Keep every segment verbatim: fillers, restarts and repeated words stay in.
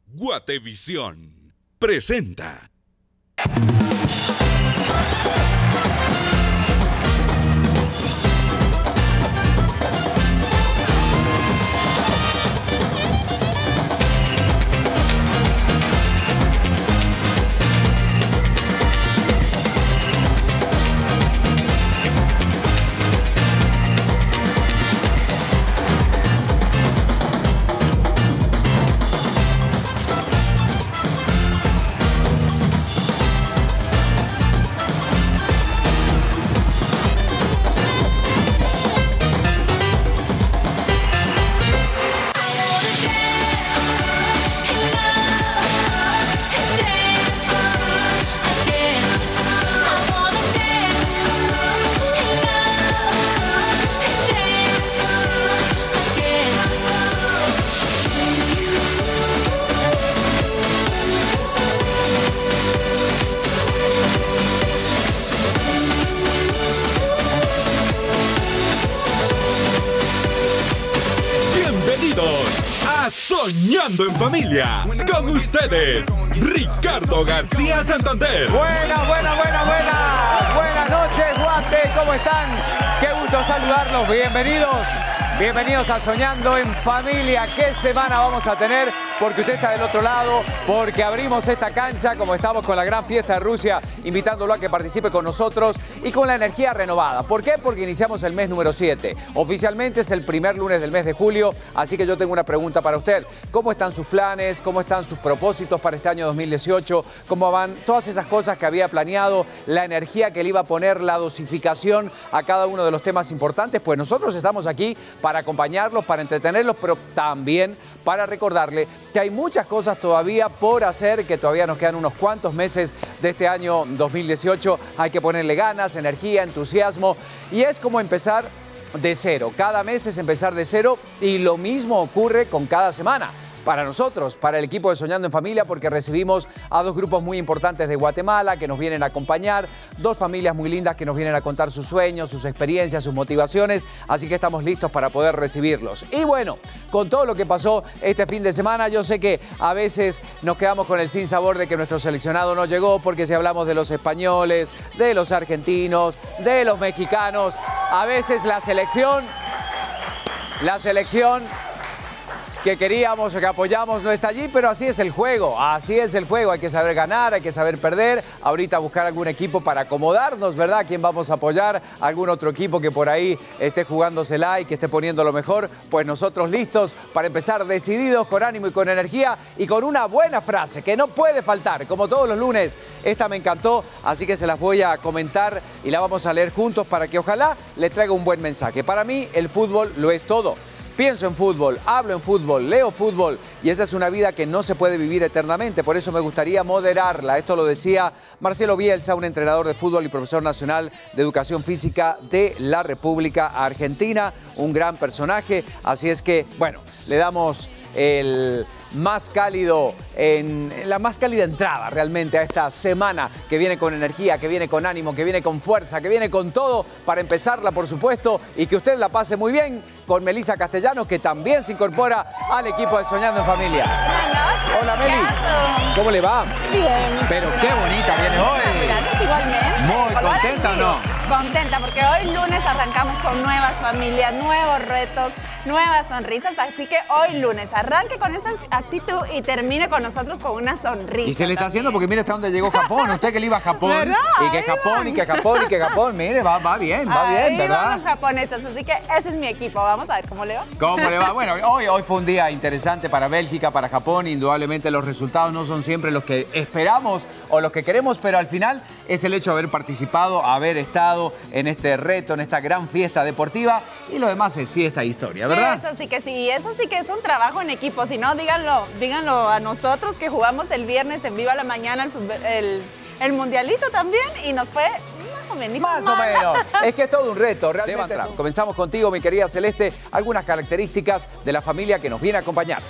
Guatevisión presenta. A Soñando en Familia, con ustedes, Ricardo García Santander. Buenas, buenas, buenas, buenas. Buenas noches, Guate, ¿cómo están? Qué gusto saludarlos, bienvenidos. Bienvenidos a Soñando en Familia. ¿Qué semana vamos a tener? Porque usted está del otro lado, porque abrimos esta cancha como estamos con la gran fiesta de Rusia, invitándolo a que participe con nosotros y con la energía renovada. ¿Por qué? Porque iniciamos el mes número siete. Oficialmente es el primer lunes del mes de julio, así que yo tengo una pregunta para usted. ¿Cómo están sus planes? ¿Cómo están sus propósitos para este año dos mil dieciocho? ¿Cómo van todas esas cosas que había planeado? La energía que le iba a poner, la dosificación a cada uno de los temas importantes. Pues nosotros estamos aquí para acompañarlos, para entretenerlos, pero también para recordarle que hay muchas cosas todavía por hacer, que todavía nos quedan unos cuantos meses de este año dos mil dieciocho. Hay que ponerle ganas, energía, entusiasmo, y es como empezar de cero. Cada mes es empezar de cero y lo mismo ocurre con cada semana. Para nosotros, para el equipo de Soñando en Familia, porque recibimos a dos grupos muy importantes de Guatemala que nos vienen a acompañar, dos familias muy lindas que nos vienen a contar sus sueños, sus experiencias, sus motivaciones, así que estamos listos para poder recibirlos. Y bueno, con todo lo que pasó este fin de semana, yo sé que a veces nos quedamos con el sinsabor de que nuestro seleccionado no llegó, porque si hablamos de los españoles, de los argentinos, de los mexicanos, a veces la selección, la selección... que queríamos o que apoyamos no está allí, pero así es el juego, así es el juego, hay que saber ganar, hay que saber perder, ahorita buscar algún equipo para acomodarnos, ¿verdad? ¿Quién vamos a apoyar? ¿Algún otro equipo que por ahí esté jugándosela y que esté poniendo lo mejor? Pues nosotros listos para empezar, decididos, con ánimo y con energía y con una buena frase que no puede faltar, como todos los lunes. Esta me encantó, así que se las voy a comentar y la vamos a leer juntos para que ojalá le traiga un buen mensaje. Para mí el fútbol lo es todo. Pienso en fútbol, hablo en fútbol, leo fútbol y esa es una vida que no se puede vivir eternamente. Por eso me gustaría moderarla. Esto lo decía Marcelo Bielsa, un entrenador de fútbol y profesor nacional de educación física de la República Argentina. Un gran personaje. Así es que, bueno, le damos el más cálido, en la más cálida entrada realmente a esta semana que viene con energía, que viene con ánimo, que viene con fuerza, que viene con todo para empezarla, por supuesto, y que usted la pase muy bien con Melissa Castellanos, que también se incorpora al equipo de Soñando en Familia. Hola, Meli. ¿Cómo le va? Bien. Pero qué bonita viene hoy. Gracias, igualmente. Muy contenta, ¿o no? Contenta, porque hoy lunes arrancamos con nuevas familias, nuevos retos, nuevas sonrisas, así que hoy lunes arranque con esa actitud y termine con nosotros con una sonrisa. Y se le está también. haciendo porque mire hasta dónde llegó Japón. Usted que le iba a Japón. ¿Verdad? Y que Japón, y que Japón, y que Japón. Mire, va, va bien, va Ahí bien, ¿verdad? van los japoneses, así que ese es mi equipo. Vamos a ver cómo le va. ¿Cómo le va? Bueno, hoy, hoy fue un día interesante para Bélgica, para Japón. Indudablemente los resultados no son siempre los que esperamos o los que queremos, pero al final es el hecho de haber participado, haber estado en este reto, en esta gran fiesta deportiva, y lo demás es fiesta e historia, ¿verdad? Eso sí que sí, eso sí que es un trabajo en equipo. Si no, díganlo, díganlo a nosotros que jugamos el viernes en Viva la Mañana el, el, el Mundialito también y nos fue más o menos. Más o menos. Es que es todo un reto, realmente. Comenzamos contigo, mi querida Celeste, algunas características de la familia que nos viene a acompañar.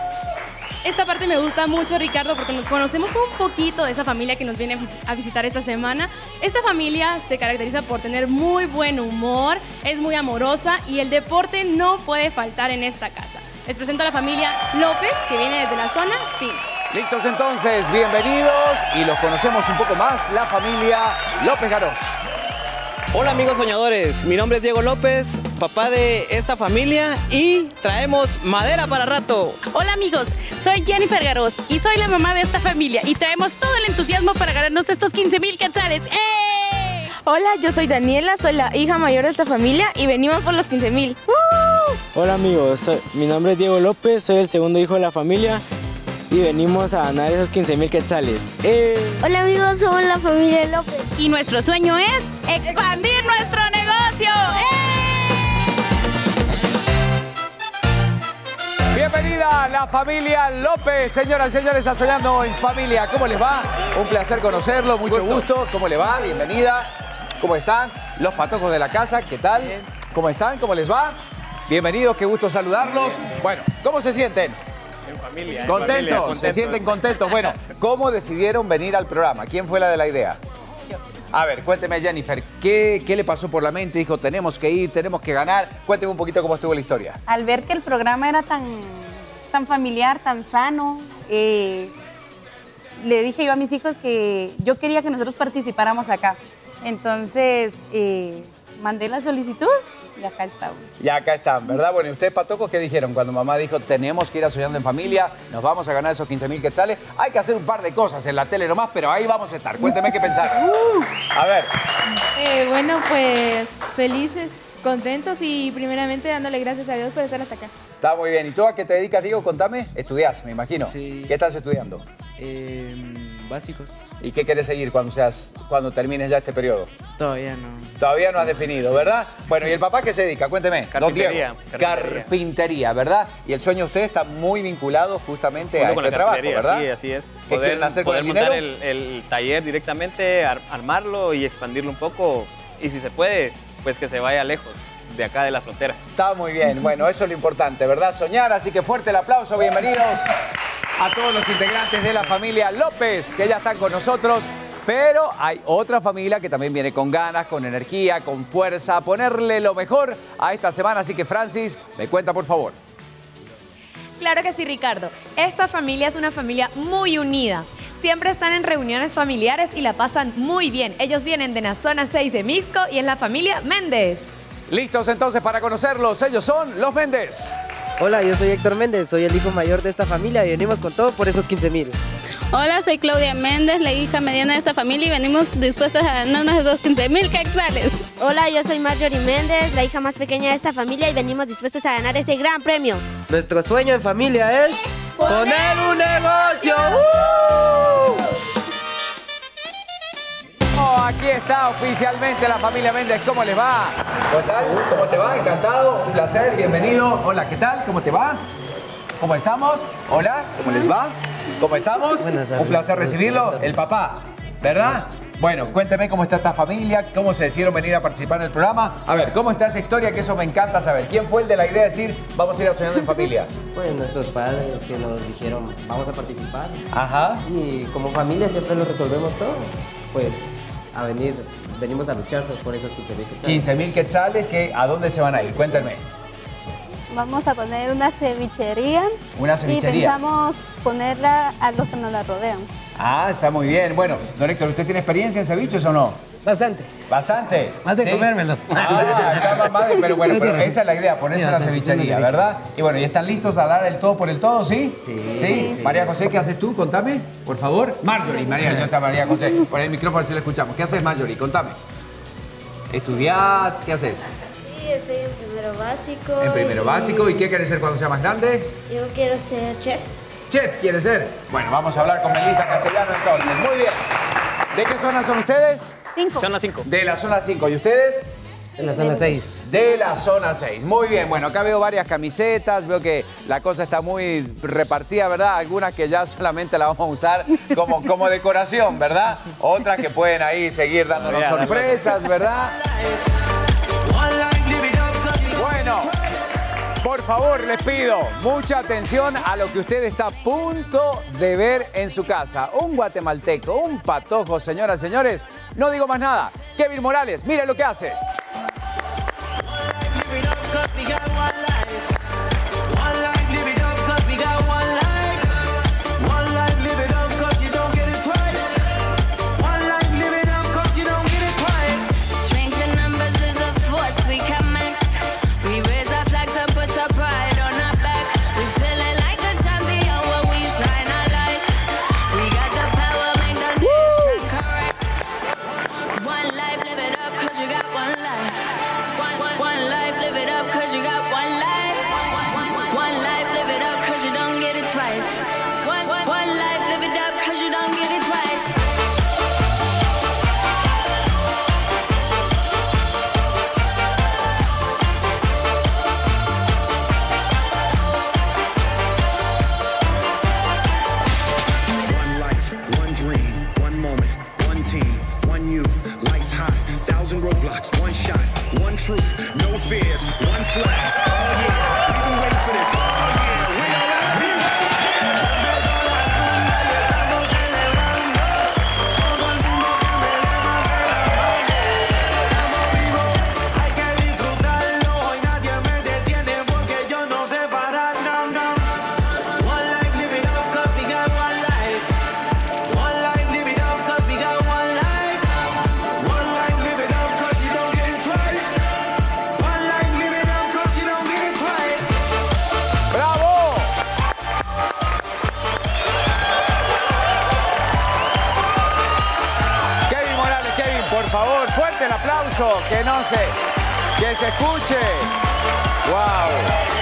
Esta parte me gusta mucho, Ricardo, porque nos conocemos un poquito de esa familia que nos viene a visitar esta semana. Esta familia se caracteriza por tener muy buen humor, es muy amorosa y el deporte no puede faltar en esta casa. Les presento a la familia López, que viene desde la zona cinco. Listos entonces, bienvenidos y los conocemos un poco más, la familia López Garós. Hola amigos soñadores, mi nombre es Diego López, papá de esta familia y traemos madera para rato. Hola amigos, soy Jennifer Garós y soy la mamá de esta familia y traemos todo el entusiasmo para ganarnos estos quince mil quetzales. ¡Eh! Hola, yo soy Daniela, soy la hija mayor de esta familia y venimos por los quince mil. ¡Uh! Hola amigos, soy, mi nombre es Diego López, soy el segundo hijo de la familia y venimos a ganar esos quince mil quetzales. ¡Eh! Hola amigos, somos la familia López. Y nuestro sueño es expandir nuestro negocio. ¡Eh! Bienvenida a la familia López, señoras y señores, a Soñando en Familia. ¿Cómo les va? Un placer conocerlo, mucho gusto. ¿Cómo le va? Bienvenida. ¿Cómo están? Los patojos de la casa, ¿qué tal? ¿Cómo están? ¿Cómo les va? Bienvenidos, qué gusto saludarlos. Bueno, ¿cómo se sienten? En familia. ¿Contentos? En familia, contentos. ¿Se sienten contentos? Bueno, ¿cómo decidieron venir al programa? ¿Quién fue la de la idea? A ver, cuénteme, Jennifer, ¿qué, ¿qué le pasó por la mente? Dijo, tenemos que ir, tenemos que ganar. Cuénteme un poquito cómo estuvo la historia. Al ver que el programa era tan, tan familiar, tan sano, eh, le dije yo a mis hijos que yo quería que nosotros participáramos acá. Entonces, eh, mandé la solicitud y acá estamos. Y acá están, ¿verdad? Bueno, ¿y ustedes, patojos, qué dijeron cuando mamá dijo, tenemos que ir a Soñando en Familia, nos vamos a ganar esos quince mil quetzales? Hay que hacer un par de cosas en la tele nomás, pero ahí vamos a estar. Cuénteme qué pensaron. A ver. Eh, bueno, pues felices, contentos y primeramente dándole gracias a Dios por estar hasta acá. Está muy bien. ¿Y tú a qué te dedicas, Diego? Contame. Estudiás, me imagino. Sí. ¿Qué estás estudiando? Eh, básicos. ¿Y qué quieres seguir cuando, seas, cuando termines ya este periodo? Todavía no. Todavía no has definido, ¿verdad? Bueno, ¿y el papá qué se dedica? Cuénteme. Don Diego. Carpintería. Carpintería. Carpintería, ¿verdad? Y el sueño de usted está muy vinculado justamente Junto a con este la trabajo, carpintería, ¿verdad? sí, así es. ¿Qué Poder, quieren hacer con poder el montar dinero? el, el taller directamente, ar- armarlo y expandirlo un poco. Y si se puede, pues que se vaya lejos de acá de las fronteras. Está muy bien. Bueno, eso es lo importante, ¿verdad? Soñar, así que fuerte el aplauso. Bienvenidos a todos los integrantes de la familia López, que ya están con nosotros. Pero hay otra familia que también viene con ganas, con energía, con fuerza, a ponerle lo mejor a esta semana. Así que, Francis, me cuenta, por favor. Claro que sí, Ricardo. Esta familia es una familia muy unida. Siempre están en reuniones familiares y la pasan muy bien. Ellos vienen de la zona seis de Mixco y es la familia Méndez. Listos entonces para conocerlos. Ellos son los Méndez. Hola, yo soy Héctor Méndez, soy el hijo mayor de esta familia y venimos con todo por esos quince mil. Hola, soy Claudia Méndez, la hija mediana de esta familia y venimos dispuestas a ganarnos esos quince mil quetzales. Hola, yo soy Marjorie Méndez, la hija más pequeña de esta familia y venimos dispuestos a ganar este gran premio. Nuestro sueño en familia es poner un negocio. ¡Uh! Oh, aquí está oficialmente la familia Méndez. ¿Cómo les va? ¿Cómo tal? ¿Cómo te va? Encantado, un placer, bienvenido. Hola, ¿qué tal? ¿Cómo te va? ¿Cómo estamos? Hola, ¿cómo les va? ¿Cómo estamos? Buenas tardes. Un placer recibirlo. El papá, ¿verdad? Bueno, cuénteme cómo está esta familia, cómo se decidieron venir a participar en el programa. A ver, ¿cómo está esa historia? Que eso me encanta saber. ¿Quién fue el de la idea de decir, vamos a ir a Soñando en Familia? Pues nuestros padres que nos dijeron, vamos a participar. Ajá. Y como familia siempre lo resolvemos todo. Pues a venir, venimos a luchar por esos quince mil quetzales. quince mil quetzales, que, ¿a dónde se van a ir? Cuéntenme. Vamos a poner una cevichería. Una cevichería. Y pensamos ponerla a los que nos la rodean. Ah, está muy bien. Bueno, don Héctor, ¿usted tiene experiencia en ceviches o no? Bastante. ¿Bastante? Más de ¿Sí? comérmelos. Ah, está más madre, pero bueno, pero esa es la idea, ponerse en la cevichería, ¿verdad? Y bueno, ¿y están listos a dar el todo por el todo, sí? Sí. ¿Sí? Sí. María José, ¿qué haces tú? Contame, por favor. Marjorie, María, yo está María José. Por el micrófono si la escuchamos. ¿Qué haces, Marjorie? Contame. ¿Estudiás? ¿Qué haces? Sí, estoy en primero básico. En primero básico. ¿Y qué quieres ser cuando sea más grande? Yo quiero ser chef. Chef, ¿quiere ser? Bueno, vamos a hablar con Melissa Castellano entonces. Muy bien. ¿De qué zona son ustedes? Cinco. Zona cinco. De la zona cinco. ¿Y ustedes? En la zona seis. De la zona seis. Muy bien. Bueno, acá veo varias camisetas. Veo que la cosa está muy repartida, ¿verdad? Algunas que ya solamente la vamos a usar como, como decoración, ¿verdad? Otras que pueden ahí seguir dándonos sorpresas, ¿verdad? Bueno, por favor, les pido mucha atención a lo que usted está a punto de ver en su casa. Un guatemalteco, un patojo, señoras y señores. No digo más nada. Kevin Morales, mire lo que hace. One life, live it up, cause you don't get it twice. One life, one dream, one moment, one team, one you, lights high, thousand roadblocks, one shot, one truth, no fears, one flag. Oh yeah, we've been waiting for this. Oh yeah, we are we El aplauso, que no se, que se escuche. ¡Wow!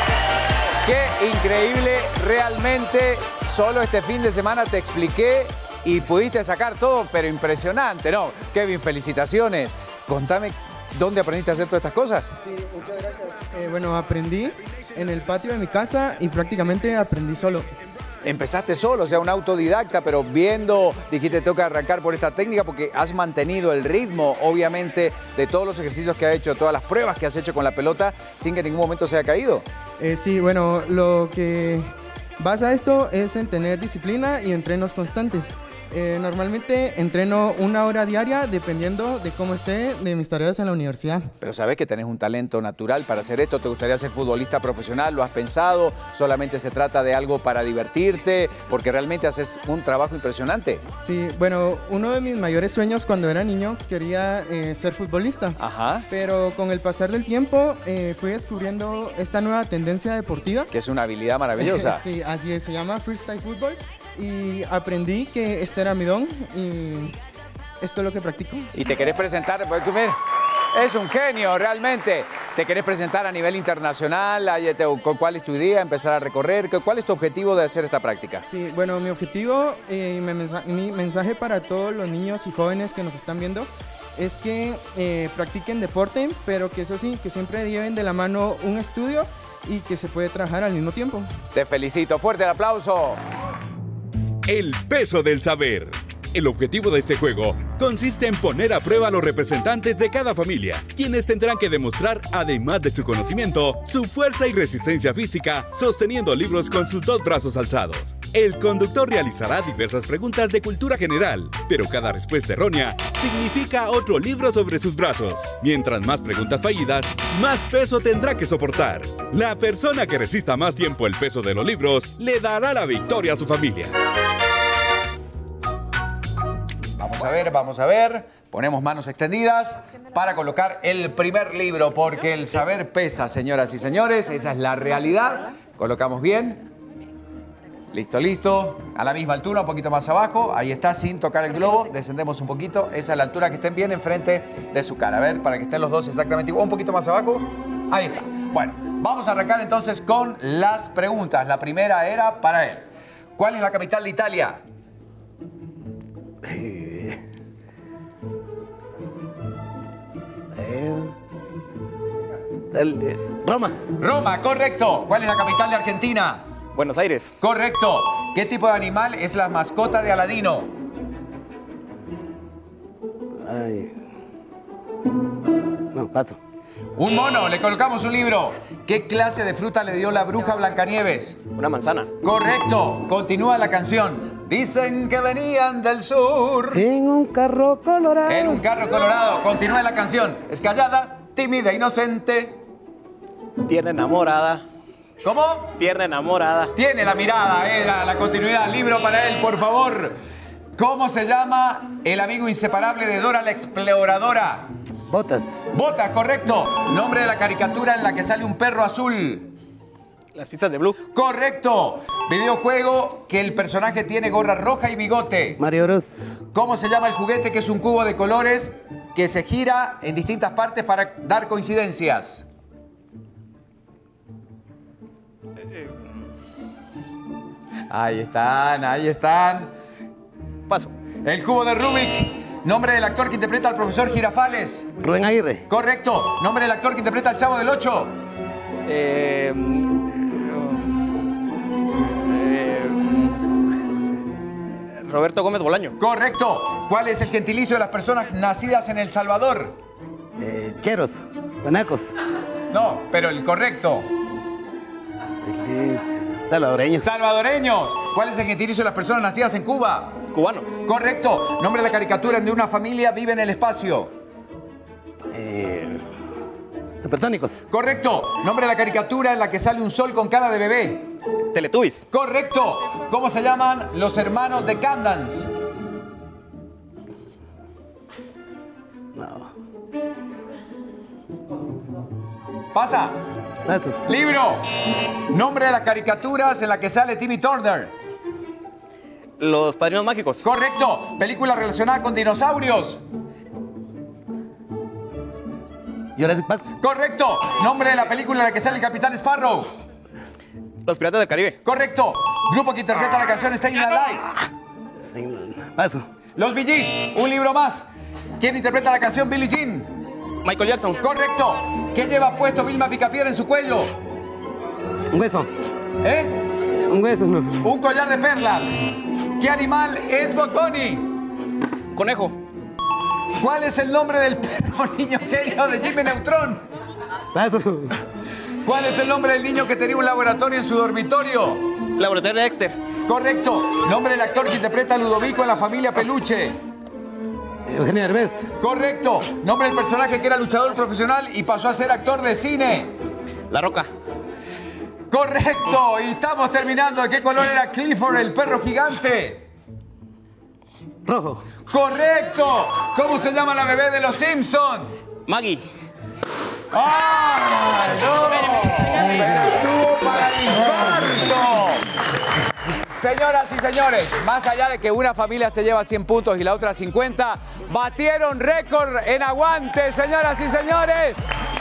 ¡Qué increíble! Realmente, solo este fin de semana te expliqué y pudiste sacar todo, pero impresionante, ¿no? Kevin, felicitaciones. Contame, ¿dónde aprendiste a hacer todas estas cosas? Sí, muchas gracias. Eh, bueno, aprendí en el patio de mi casa y prácticamente aprendí solo. Empezaste solo, o sea, un autodidacta, pero viendo, dijiste, toca arrancar por esta técnica porque has mantenido el ritmo, obviamente, de todos los ejercicios que has hecho, todas las pruebas que has hecho con la pelota, sin que en ningún momento se haya caído. Eh, sí, bueno, lo que basa esto es en tener disciplina y entrenos constantes. Eh, normalmente entreno una hora diaria dependiendo de cómo esté de mis tareas en la universidad. Pero sabes que tenés un talento natural para hacer esto. ¿Te gustaría ser futbolista profesional? ¿Lo has pensado? ¿Solamente se trata de algo para divertirte? Porque realmente haces un trabajo impresionante. Sí, bueno, uno de mis mayores sueños cuando era niño quería eh, ser futbolista. Ajá. Pero con el pasar del tiempo eh, fui descubriendo esta nueva tendencia deportiva. Que es una habilidad maravillosa. Sí, así es, se llama freestyle fútbol. Y aprendí que este era mi don y esto es lo que practico. Y te querés presentar, mira, es un genio realmente. ¿Te querés presentar a nivel internacional? ¿Cuál es tu idea? ¿Empezar a recorrer? ¿Cuál es tu objetivo de hacer esta práctica? Sí, bueno, mi objetivo y eh, mi, mensaje, mi mensaje para todos los niños y jóvenes que nos están viendo es que eh, practiquen deporte, pero que eso sí, que siempre lleven de la mano un estudio y que se puede trabajar al mismo tiempo. Te felicito. Fuerte el aplauso. El peso del saber. El objetivo de este juego consiste en poner a prueba a los representantes de cada familia, quienes tendrán que demostrar, además de su conocimiento, su fuerza y resistencia física, sosteniendo libros con sus dos brazos alzados. El conductor realizará diversas preguntas de cultura general, pero cada respuesta errónea significa otro libro sobre sus brazos. Mientras más preguntas fallidas, más peso tendrá que soportar. La persona que resista más tiempo el peso de los libros le dará la victoria a su familia. Vamos a ver, vamos a ver. Ponemos manos extendidas para colocar el primer libro, porque el saber pesa, señoras y señores. Esa es la realidad. Colocamos bien. Listo, listo. A la misma altura, un poquito más abajo. Ahí está, sin tocar el globo. Descendemos un poquito. Esa es la altura que estén bien enfrente de su cara. A ver, para que estén los dos exactamente igual. Un poquito más abajo. Ahí está. Bueno, vamos a arrancar entonces con las preguntas. La primera era para él. ¿Cuál es la capital de Italia? Roma. Roma, correcto. ¿Cuál es la capital de Argentina? Buenos Aires. Correcto. ¿Qué tipo de animal es la mascota de Aladino? Ay. No, paso. Un mono, le colocamos un libro. ¿Qué clase de fruta le dio la bruja Blancanieves? Una manzana. Correcto. Continúa la canción. Dicen que venían del sur. En un carro colorado. En un carro colorado. Continúa la canción. Es callada, tímida, inocente. Tierna enamorada. ¿Cómo? Tierna enamorada. Tiene la mirada, eh, la, la continuidad. Libro para él, por favor. ¿Cómo se llama el amigo inseparable de Dora la Exploradora? Botas. Botas, correcto. Nombre de la caricatura en la que sale un perro azul. Las pistas de Blue. Correcto. Videojuego que el personaje tiene gorra roja y bigote. Mario Bros. ¿Cómo se llama el juguete que es un cubo de colores que se gira en distintas partes para dar coincidencias? Ahí están, ahí están. Paso. El cubo de Rubik. Nombre del actor que interpreta al profesor Girafales. Rubén Aguirre. Correcto. Nombre del actor que interpreta al Chavo del Ocho. Eh, eh, Roberto Gómez Bolaño. Correcto. ¿Cuál es el gentilicio de las personas nacidas en El Salvador? Eh, cheros. Guanacos. No, pero el correcto. Salvadoreños. Salvadoreños. ¿Cuál es el gentilicio de las personas nacidas en Cuba? Cubanos. Correcto. Nombre de la caricatura en donde una familia vive en el espacio. Eh, supersónicos. Correcto. Nombre de la caricatura en la que sale un sol con cara de bebé. Teletubbies. Correcto. ¿Cómo se llaman los hermanos de Candance? No. Pasa. Eso. Libro. Nombre de las caricaturas en la que sale Timmy Turner. Los Padrinos Mágicos. Correcto. Película relacionada con dinosaurios. Jurassic Park. Correcto. Nombre de la película en la que sale el Capitán Sparrow. Los Piratas del Caribe. Correcto. Grupo que interpreta la canción Staying Alive. Paso. Los Bee Gees. Un libro más. ¿Quién interpreta la canción Billie Jean? Michael Jackson. Correcto. ¿Qué lleva puesto Vilma Picapiedra en su cuello? Un hueso. ¿Eh? Un hueso, no. Un collar de perlas. ¿Qué animal es Bugs Bunny? Conejo. ¿Cuál es el nombre del perro niño genio de Jimmy Neutron? Paso. ¿Cuál es el nombre del niño que tenía un laboratorio en su dormitorio? Laboratorio de Dexter. Correcto. Nombre del actor que interpreta a Ludovico en La Familia Peluche. Eugenio Derbez. Correcto. Nombre del personaje que era luchador profesional y pasó a ser actor de cine. La Roca. Correcto. Y estamos terminando. ¿De qué color era Clifford, el perro gigante? Rojo. Correcto. ¿Cómo se llama la bebé de los Simpsons? Maggie. ¡Ah! ¡No! Pero estuvo para el infarto. Señoras y señores, más allá de que una familia se lleva cien puntos y la otra cincuenta, batieron récord en aguante, señoras y señores.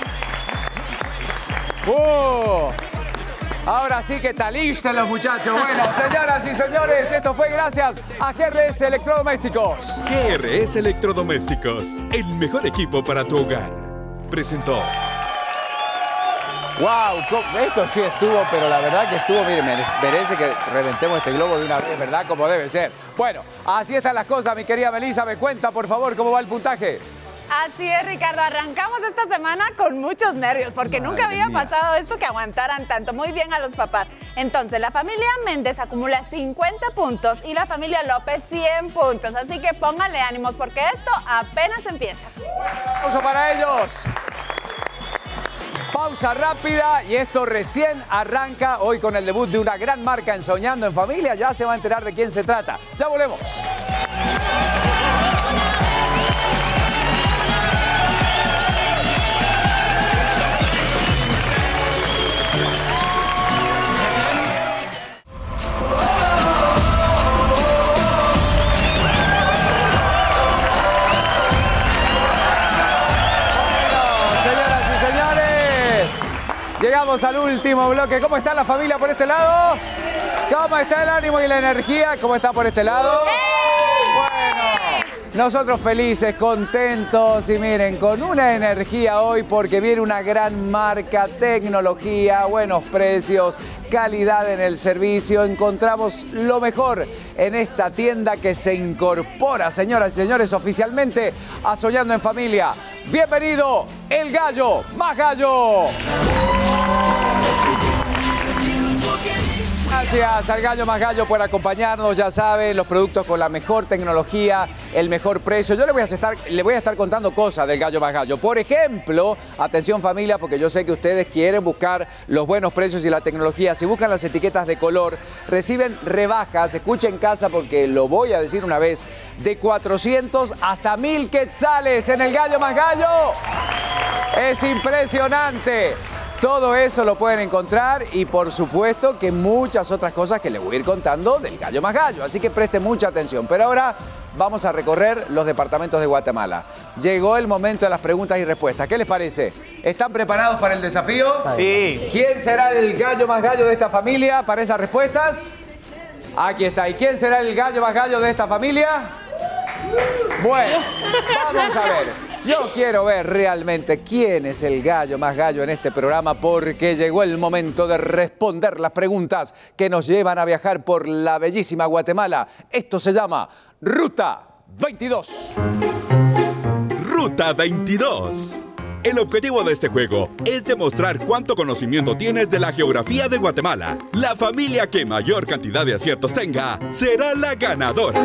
Uh, ahora sí que talisten los muchachos. Bueno, señoras y señores, esto fue gracias a G R S Electrodomésticos. G R S Electrodomésticos, el mejor equipo para tu hogar. Presentó. Wow, esto sí estuvo, pero la verdad que estuvo, mire, merece que reventemos este globo de una vez, ¿verdad? Como debe ser. Bueno, así están las cosas, mi querida Melissa. Me cuenta, por favor, cómo va el puntaje. Así es, Ricardo. Arrancamos esta semana con muchos nervios, porque Madre nunca había mía. pasado esto que aguantaran tanto. Muy bien a los papás. Entonces, la familia Méndez acumula cincuenta puntos y la familia López cien puntos. Así que pónganle ánimos, porque esto apenas empieza. ¡Aplauso para ellos! Pausa rápida y esto recién arranca hoy con el debut de una gran marca en Soñando en Familia. Ya se va a enterar de quién se trata. Ya volvemos. Llegamos al último bloque. ¿Cómo está la familia por este lado? ¿Cómo está el ánimo y la energía? ¿Cómo está por este lado? Bueno, nosotros felices, contentos y miren, con una energía hoy porque viene una gran marca, tecnología, buenos precios, calidad en el servicio. Encontramos lo mejor en esta tienda que se incorpora, señoras y señores, oficialmente a Soñando en Familia. Bienvenido, el Gallo Más Gallo. Gracias al Gallo Más Gallo por acompañarnos, ya saben, los productos con la mejor tecnología, el mejor precio. Yo le voy a estar, le voy a estar contando cosas del Gallo Más Gallo. Por ejemplo, atención familia, porque yo sé que ustedes quieren buscar los buenos precios y la tecnología. Si buscan las etiquetas de color, reciben rebajas, escuchen en casa porque lo voy a decir una vez, de cuatrocientos hasta mil quetzales en el Gallo Más Gallo. Es impresionante. Todo eso lo pueden encontrar y por supuesto que muchas otras cosas que les voy a ir contando del Gallo Más Gallo. Así que presten mucha atención. Pero ahora vamos a recorrer los departamentos de Guatemala. Llegó el momento de las preguntas y respuestas. ¿Qué les parece? ¿Están preparados para el desafío? Sí. ¿Quién será el Gallo Más Gallo de esta familia para esas respuestas? Aquí está. ¿Y quién será el gallo más gallo de esta familia? Bueno, vamos a ver. Yo quiero ver realmente quién es el gallo más gallo en este programa porque llegó el momento de responder las preguntas que nos llevan a viajar por la bellísima Guatemala. Esto se llama Ruta veintidós. Ruta veintidós. El objetivo de este juego es demostrar cuánto conocimiento tienes de la geografía de Guatemala. La familia que mayor cantidad de aciertos tenga será la ganadora.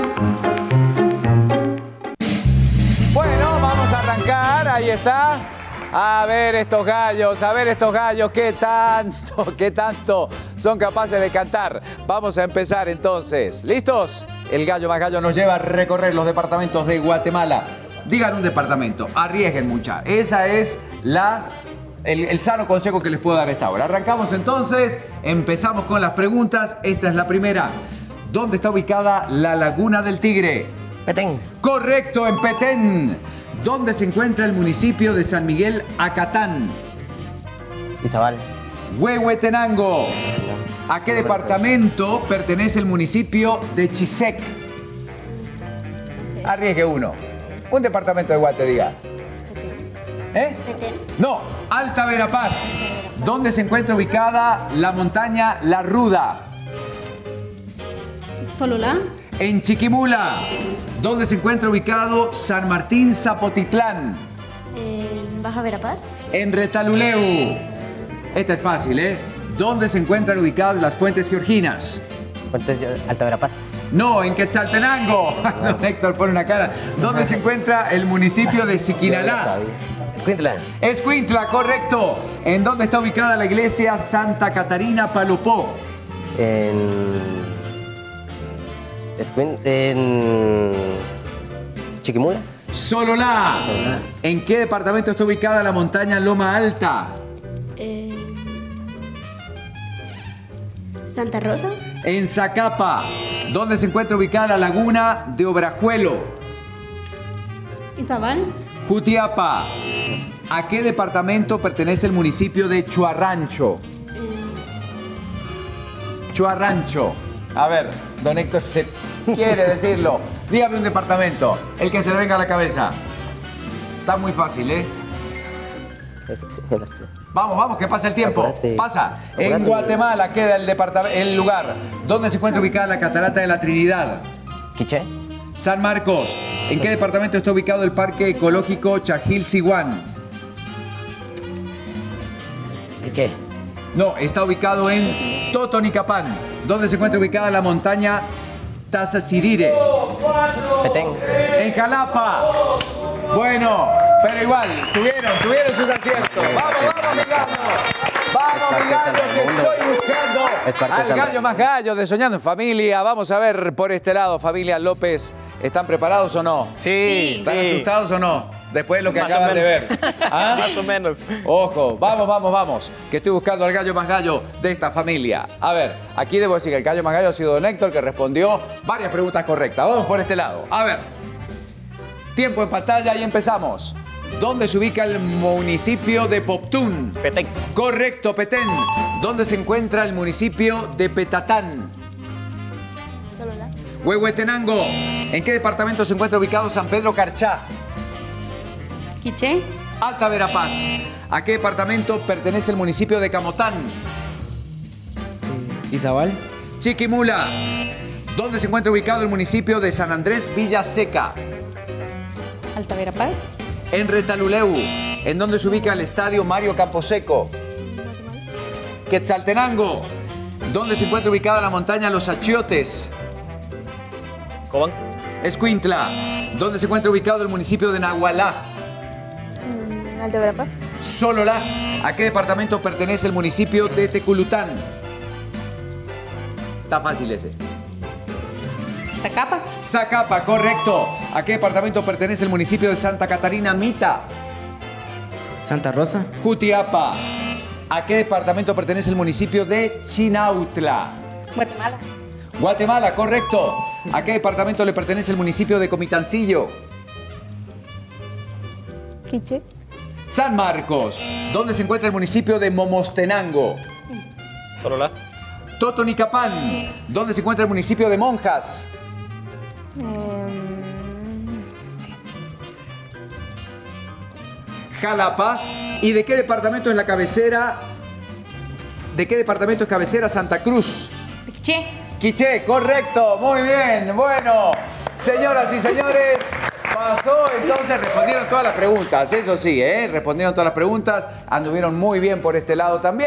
Bueno, vamos a arrancar. Ahí está. A ver estos gallos, a ver estos gallos, qué tanto, qué tanto son capaces de cantar. Vamos a empezar entonces. ¿Listos? El gallo más gallo nos lleva a recorrer los departamentos de Guatemala. Digan un departamento, arriesguen mucha. Esa es la, el, el sano consejo que les puedo dar a esta hora. Arrancamos entonces, empezamos con las preguntas. Esta es la primera. ¿Dónde está ubicada la Laguna del Tigre? Petén. Correcto, en Petén. ¿Dónde se encuentra el municipio de San Miguel Acatán? Izabal. Huehuetenango. ¿A qué departamento pertenece el municipio de Chisec? Arriesgue uno. Un departamento de Guate, diga. ¿Eh? No, Alta Verapaz. ¿Dónde se encuentra ubicada la montaña La Ruda? Sololá. En Chiquimula. ¿Dónde se encuentra ubicado San Martín Zapotitlán? En Baja Verapaz. En Retaluleu. Esta es fácil, ¿eh? ¿Dónde se encuentran ubicadas las Fuentes Georginas? Fuentes Alta Verapaz. No, en Quetzaltenango. Don Héctor pone una cara. ¿Dónde se encuentra el municipio de Siquinalá? Escuintla. Escuintla, correcto. ¿En dónde está ubicada la iglesia Santa Catarina Palopó? En... Escuint... En... Chiquimula. Sololá. ¿En qué departamento está ubicada la montaña Loma Alta? Eh... Santa Rosa. En Zacapa. ¿Dónde se encuentra ubicada la laguna de Obrajuelo? Izabal. Jutiapa. ¿A qué departamento pertenece el municipio de Chuarrancho? Chuarrancho. A ver, don Héctor se quiere decirlo. Dígame un departamento, el que se le venga a la cabeza. Está muy fácil, ¿eh? Vamos, vamos, que pasa el tiempo. Acuérdate. Pasa. En Acuérdate. Guatemala queda el, departamento, el lugar. ¿Dónde se encuentra ubicada la Catarata de la Trinidad? Quiché. San Marcos. ¿En qué departamento está ubicado el Parque Ecológico Chajil-Sihuán? Quiché. No, está ubicado en Totonicapán. ¿Dónde se encuentra ubicada la montaña Tazasirire? Petén. En Jalapa. Bueno, pero igual, tuvieron, tuvieron sus aciertos. Vamos, vamos, mi gallo. Vamos, mi gallo, que estoy buscando al gallo más gallo de Soñando en Familia. Vamos a ver por este lado, familia López. ¿Están preparados o no? Sí. ¿Están sí. asustados o no? Después de lo que Más o acaban de menos. ver. ¿Ah? Más o menos. Ojo, vamos, vamos, vamos. Que estoy buscando al gallo más gallo de esta familia. A ver, aquí debo decir que el gallo más gallo ha sido don Héctor, que respondió varias preguntas correctas. Vamos por este lado. A ver. Tiempo en pantalla y empezamos. ¿Dónde se ubica el municipio de Poptún? Petén. Correcto, Petén. ¿Dónde se encuentra el municipio de Petatán? Sololá. Huehuetenango. ¿En qué departamento se encuentra ubicado San Pedro Carchá? Quiché. Alta Verapaz. ¿A qué departamento pertenece el municipio de Camotán? Izabal. Chiquimula. ¿Dónde se encuentra ubicado el municipio de San Andrés Villa Seca? Alta Verapaz. En Retaluleu. ¿En dónde se ubica el estadio Mario Camposeco? Quetzaltenango. ¿Dónde se encuentra ubicada la montaña Los Achiotes? Cobán. Escuintla. ¿Dónde se encuentra ubicado el municipio de Nahualá? Mm, Alta Verapaz. Sololá. ¿A qué departamento pertenece el municipio de Teculután? Está fácil ese. Zacapa. Zacapa, correcto. ¿A qué departamento pertenece el municipio de Santa Catarina Mita? Santa Rosa. Jutiapa. ¿A qué departamento pertenece el municipio de Chinautla? Guatemala. Guatemala, correcto. ¿A qué departamento le pertenece el municipio de Comitancillo? Quiché. San Marcos. ¿Dónde se encuentra el municipio de Momostenango? Sololá. Totonicapán. ¿Dónde se encuentra el municipio de Monjas? Jalapa. ¿Y de qué departamento es la cabecera? ¿De qué departamento es cabecera Santa Cruz? Quiché. Quiché, correcto. Muy bien. Bueno, señoras y señores, pasó. Entonces respondieron todas las preguntas. Eso sí, ¿eh? Respondieron todas las preguntas. Anduvieron muy bien por este lado también.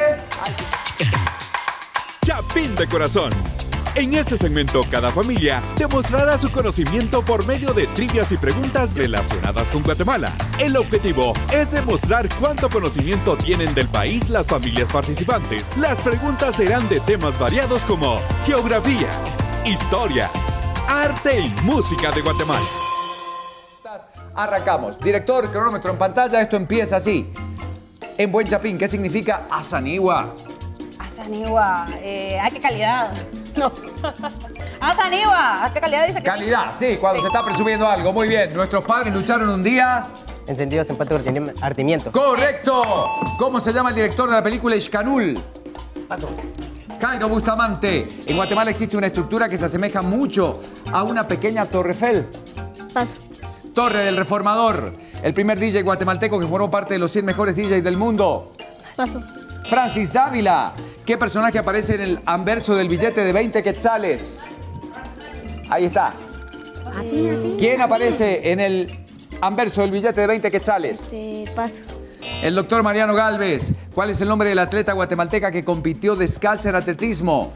Chapín de corazón. En este segmento, cada familia demostrará su conocimiento por medio de trivias y preguntas relacionadas con Guatemala. El objetivo es demostrar cuánto conocimiento tienen del país las familias participantes. Las preguntas serán de temas variados como geografía, historia, arte y música de Guatemala. Arrancamos. Director, cronómetro en pantalla. Esto empieza así. En buen chapín, ¿qué significa Azanigua? Azanigua, eh, ay, qué calidad. No. Azanigua, qué calidad dice que Calidad, sí, cuando sí. se está presumiendo algo. Muy bien. Nuestros padres lucharon un día. Encendidos en patio de ardimiento. ¡Correcto! ¿Cómo se llama el director de la película Ixcanul? Paso. Jairo Bustamante. En Guatemala existe una estructura que se asemeja mucho a una pequeña Torre Eiffel. Paso. Torre del Reformador. El primer D J guatemalteco que formó parte de los cien mejores D Js del mundo. Paso. Francis Dávila. ¿Qué personaje aparece en el anverso del billete de veinte quetzales? Ahí está. ¿Quién aparece en el anverso del billete de veinte quetzales? Este, paso. El doctor Mariano Galvez. ¿Cuál es el nombre del atleta guatemalteca que compitió descalza en atletismo?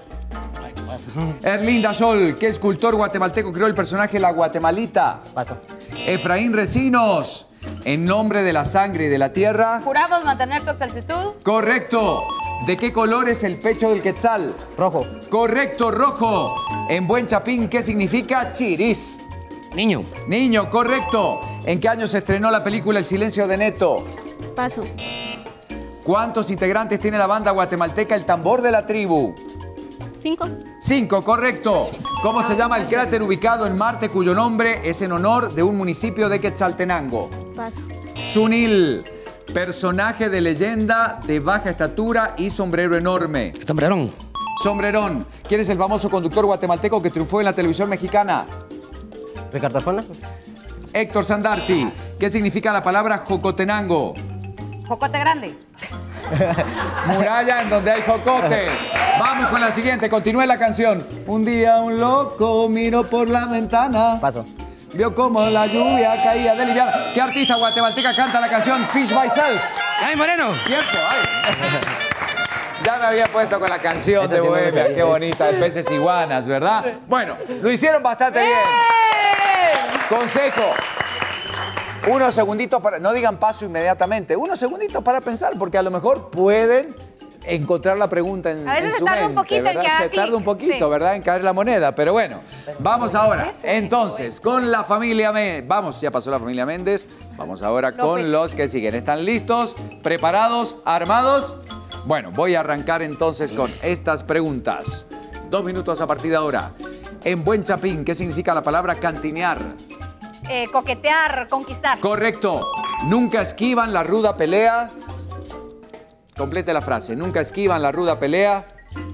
Erlinda Scholl. ¿Qué escultor guatemalteco creó el personaje La Guatemalita? Paso. Efraín Recinos. En nombre de la sangre y de la tierra. Juramos mantener tu exactitud. Correcto. ¿De qué color es el pecho del quetzal? Rojo. Correcto, rojo. En buen chapín, ¿qué significa chiris? Niño. Niño, correcto. ¿En qué año se estrenó la película El silencio de Neto? Paso. ¿Cuántos integrantes tiene la banda guatemalteca El Tambor de la Tribu? Cinco. Cinco, correcto. ¿Cómo se llama el cráter ubicado en Marte cuyo nombre es en honor de un municipio de Quetzaltenango? Paso. Sunil. Personaje de leyenda de baja estatura y sombrero enorme. Sombrerón. Sombrerón. ¿Quién es el famoso conductor guatemalteco que triunfó en la televisión mexicana? Ricardo Arjona. Héctor Sandarti. ¿Qué significa la palabra jocotenango? Jocote grande. Muralla en donde hay jocote. Vamos con la siguiente. Continúe la canción. Un día un loco miró por la ventana. Paso. Vio como la lluvia caía de liviana. ¿Qué artista guatemalteca canta la canción Fish Myself? ¡Ay, Moreno! Tiempo, ay. Ya me había puesto con la canción de Bohemia. Qué bonita, de peces iguanas, ¿verdad? Bueno, lo hicieron bastante bien. Consejo. Unos segunditos para... No digan paso inmediatamente. Unos segunditos para pensar, porque a lo mejor pueden encontrar la pregunta en, a veces en su se tarda mente, un poquito ¿verdad? en que Se haga tarda un clic, poquito, sí. ¿verdad? En caer la moneda. Pero bueno, vamos ahora. Entonces, con la familia Méndez. Vamos, ya pasó la familia Méndez. Vamos ahora López. con los que siguen. ¿Están listos? ¿Preparados? ¿Armados? Bueno, voy a arrancar entonces con estas preguntas. Dos minutos a partir de ahora. En buen chapín, ¿qué significa la palabra cantinear? Eh, coquetear, conquistar. Correcto. Nunca esquivan la ruda pelea. Complete la frase. Nunca esquivan la ruda pelea.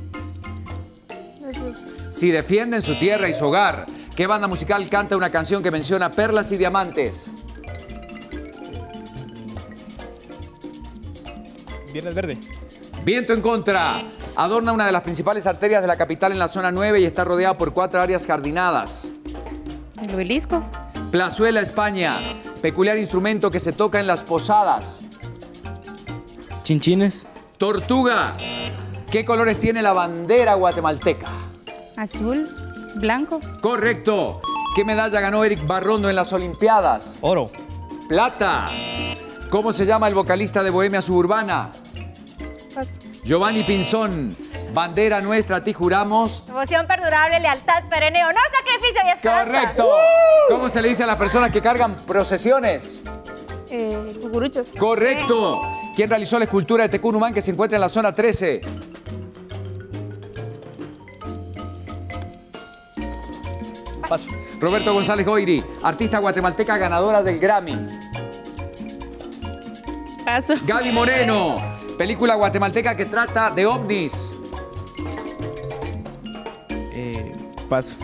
Si defienden su tierra y su hogar. ¿Qué banda musical canta una canción que menciona perlas y diamantes? Viernes Verde. Viento en contra. Adorna una de las principales arterias de la capital en la zona nueve y está rodeada por cuatro áreas jardinadas. El obelisco. Plazuela, España. Peculiar instrumento que se toca en las posadas. Chinchines. Tortuga. ¿Qué colores tiene la bandera guatemalteca? Azul. Blanco. Correcto. ¿Qué medalla ganó Eric Barrondo en las Olimpiadas? Oro. Plata. ¿Cómo se llama el vocalista de Bohemia Suburbana? Giovanni Pinzón. Bandera nuestra, a ti juramos. Devoción perdurable, lealtad perenne, honor, sacrificio y esperanza. Correcto. ¿Cómo se le dice a las personas que cargan procesiones? Eh, cucuruchos. Correcto. ¿Quién realizó la escultura de Tecún que se encuentra en la zona trece? Paso. Roberto González Goiri, artista guatemalteca ganadora del Grammy. Paso. Gaby Moreno, película guatemalteca que trata de ovnis.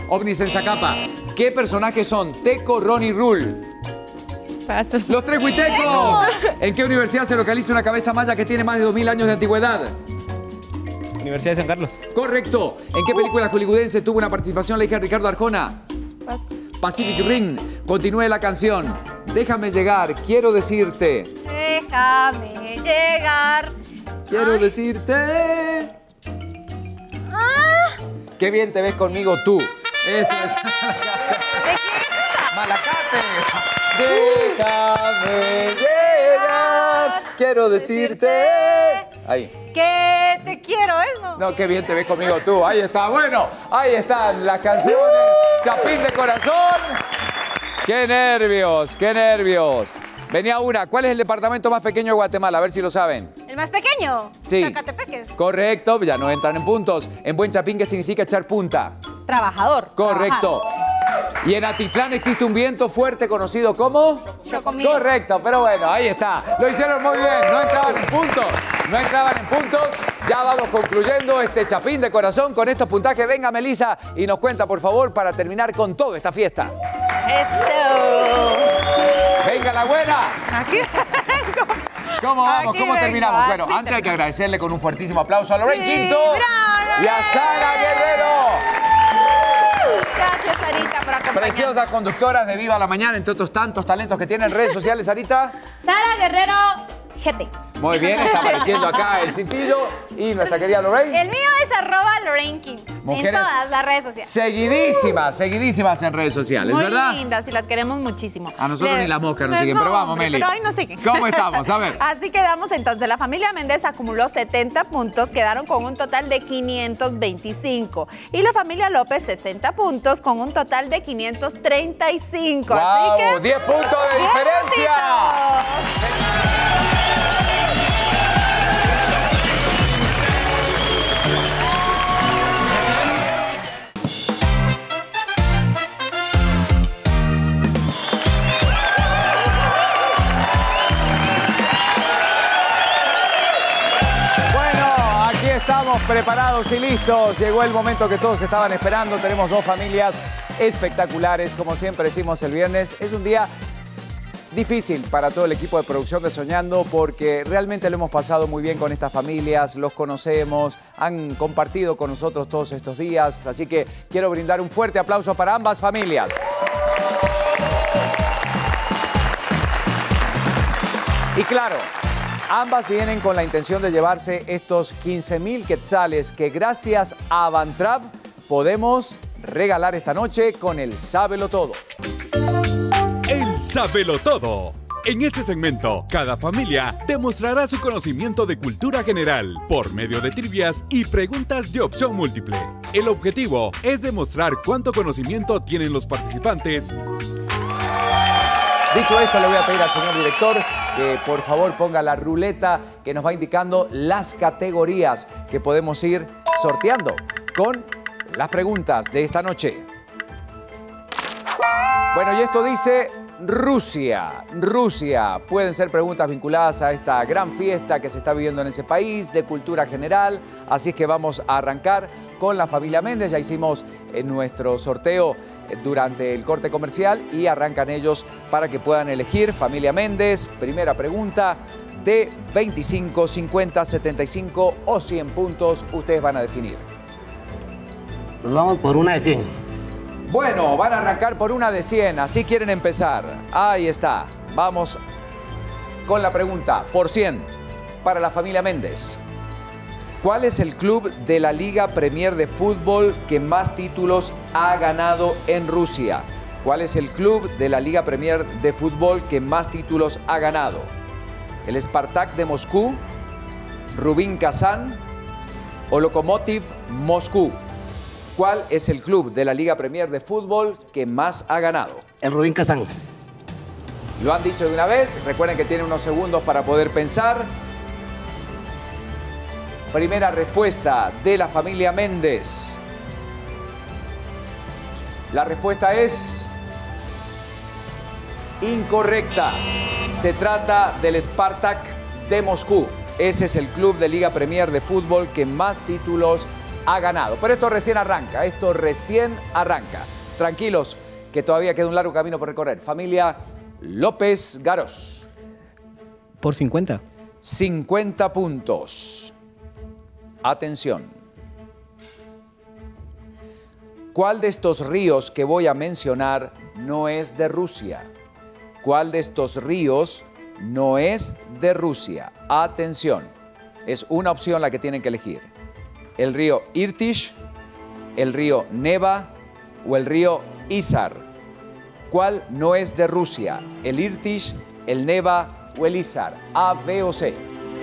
Ovnis en Zacapa. ¿Qué personajes son Teco, Ron y Rul? Paso. ¡Los tres huitecos! ¿En qué universidad se localiza una cabeza maya que tiene más de dos mil años de antigüedad? Universidad de San Carlos. Correcto. ¿En qué película hollywoodense tuvo una participación la hija de Ricardo Arjona? Paso. Pacific Rim. Continúe la canción. Déjame llegar, quiero decirte. Déjame llegar. Quiero Ay. decirte. Ah. Qué bien te ves conmigo tú. Eso es. ¿De quién es esa? Malacate. Déjame llegar, quiero decirte. Ahí. Que te quiero, ¿eso? No, qué bien te ves conmigo tú. Ahí está. Bueno, ahí están las canciones. Chapín de corazón. Qué nervios, qué nervios. Venía una. ¿Cuál es el departamento más pequeño de Guatemala? A ver si lo saben. ¿El más pequeño? Sí. Zacatepeque. Correcto, ya no entran en puntos. En buen chapín, ¿qué significa echar punta? Trabajador. Correcto. Y en Atitlán existe un viento fuerte conocido como... Chocomil. Correcto, pero bueno, ahí está. Lo hicieron muy bien, no entraban en puntos. No entraban en puntos. Ya vamos concluyendo este chapín de corazón con estos puntajes. Venga, Melissa, y nos cuenta, por favor, para terminar con toda esta fiesta. ¡Eso! ¡Venga, la buena! Aquí vengo. ¿Cómo vamos? Aquí ¿Cómo vengo. terminamos? Así Bueno, antes hay que terminamos. agradecerle con un fuertísimo aplauso a Lorraine Sí, Quinto bravo, y a Sara Guerrero. Gracias, Sarita, por acompañarnos. Preciosas conductoras de Viva la Mañana, entre otros tantos talentos que tienen redes sociales, Sarita. Sara Guerrero G T. Muy bien, está apareciendo acá el cintillo. Y nuestra querida Lorraine. El mío es arroba Lorraine King. Mujeres En todas las redes sociales. Seguidísimas, seguidísimas en redes sociales, Muy ¿verdad? lindas y las queremos muchísimo. A nosotros Le- ni las moscas nos No, siguen, pero vamos, hombre, Meli. Pero hoy nos siguen. ¿Cómo estamos? A ver. Así quedamos entonces. La familia Méndez acumuló setenta puntos, quedaron con un total de quinientos veinticinco. Y la familia López sesenta puntos con un total de quinientos treinta y cinco. Así ¡Wow! que ¡diez puntos de diez diferencia! puntitos. Bueno, aquí estamos preparados y listos. Llegó el momento que todos estaban esperando. Tenemos dos familias espectaculares. Como siempre decimos el viernes, es un día difícil para todo el equipo de producción de Soñando porque realmente lo hemos pasado muy bien con estas familias, los conocemos, han compartido con nosotros todos estos días. Así que quiero brindar un fuerte aplauso para ambas familias. Y claro, ambas vienen con la intención de llevarse estos quince mil quetzales que gracias a Bantrap podemos regalar esta noche con el Sábelo Todo. El Sábelo Todo. En este segmento, cada familia demostrará su conocimiento de cultura general por medio de trivias y preguntas de opción múltiple. El objetivo es demostrar cuánto conocimiento tienen los participantes. Dicho esto, le voy a pedir al señor director que por favor ponga la ruleta que nos va indicando las categorías que podemos ir sorteando con las preguntas de esta noche. Bueno, y esto dice Rusia. Rusia. Pueden ser preguntas vinculadas a esta gran fiesta que se está viviendo en ese país, de cultura general. Así es que vamos a arrancar con la familia Méndez. Ya hicimos nuestro sorteo durante el corte comercial y arrancan ellos para que puedan elegir. Familia Méndez, primera pregunta de veinticinco, cincuenta, setenta y cinco o cien puntos. Ustedes van a definir. Nos vamos por una de cien. Bueno, van a arrancar por una de cien, así quieren empezar. Ahí está. Vamos con la pregunta. Por cien, para la familia Méndez. ¿Cuál es el club de la Liga Premier de Fútbol que más títulos ha ganado en Rusia? ¿Cuál es el club de la Liga Premier de Fútbol que más títulos ha ganado? ¿El Spartak de Moscú, Rubin Kazán o Lokomotiv Moscú? ¿Cuál es el club de la Liga Premier de Fútbol que más ha ganado? El Rubin Kazán. Lo han dicho de una vez. Recuerden que tienen unos segundos para poder pensar. Primera respuesta de la familia Méndez. La respuesta es incorrecta. Se trata del Spartak de Moscú. Ese es el club de Liga Premier de Fútbol que más títulos ha ganado. Pero esto recién arranca, esto recién arranca. Tranquilos, que todavía queda un largo camino por recorrer. Familia López Garós. Por cincuenta. cincuenta puntos. Atención. ¿Cuál de estos ríos que voy a mencionar no es de Rusia? ¿Cuál de estos ríos no es de Rusia? Atención. Es una opción la que tienen que elegir. El río Irtish, el río Neva o el río Isar. ¿Cuál no es de Rusia? ¿El Irtish, el Neva o el Isar? A, B o C.